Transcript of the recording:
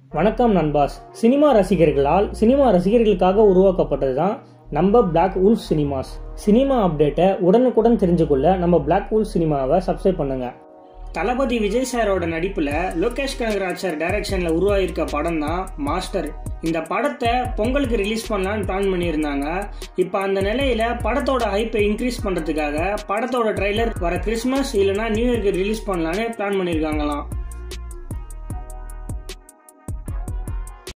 வணக்கம் நண்பாஸ். சினிமா ரசிகர்களுக்காக உருவாக்கப்பட்டதுதான் நம்ம black Wolff cinemas. Cinema அப்டேட்டை உடனுக்குடன் தெரிஞ்சுக்கொள்ள நம்ம பிளாக் வூல்ஃப் சினிமாவை சப்ஸ்கிரைப் பண்ணுங்க. தளபதி விஜய் சாரோட நடிப்புல லோகேஷ் கனகராஜ் சார் டைரக்ஷன்ல உருவாயிருக்க படம் தான் மாஸ்டர். இந்த படத்தை பொங்கலுக்கு ரிலீஸ் பண்ணலான்னு பிளான் பண்ணியிருந்தாங்க. இப்ப அந்த நிலையில படத்தோட ஹைப்பை இன்க்ரீஸ் பண்றதுக்காக படத்தோட ட்ரைலர் வர கிறிஸ்மஸ் இல்லைன்னா நியூ இயர்க்கு ரிலீஸ் பண்ணலான்னு பிளான் பண்ணியிருக்காங்களாம்.